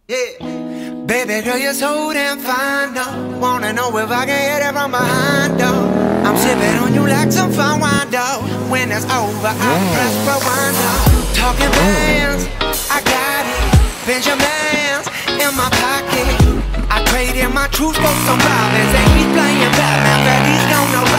Yeah. Baby girl, you're so damn fine, though. Wanna know if I can hit it from behind, though. I'm sipping on you like some fine wine, though. When it's over, I press rewind, though. Talking bands, I got it. Benjamins in my pocket. I traded my truth for some robins, and he's playing Batman, but he's don't know